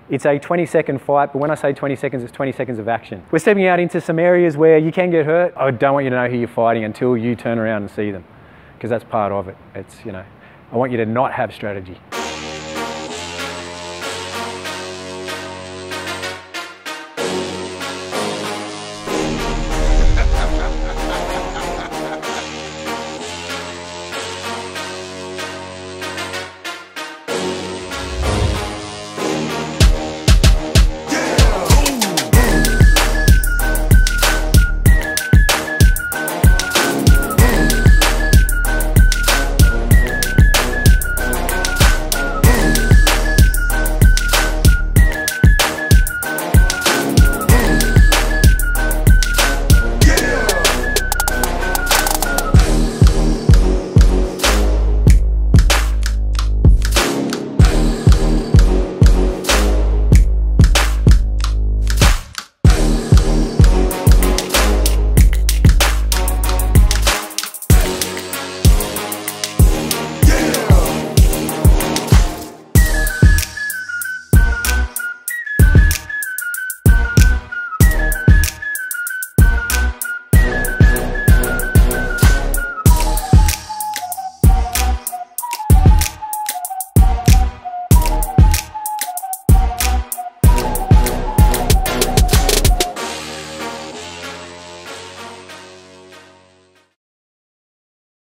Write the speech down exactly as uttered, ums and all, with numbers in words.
It's a twenty second fight, but when I say twenty seconds, it's twenty seconds of action. We're stepping out into some areas where you can get hurt. I don't want you to know who you're fighting until you turn around and see them, because that's part of it. It's, you know, I want you to not have strategy.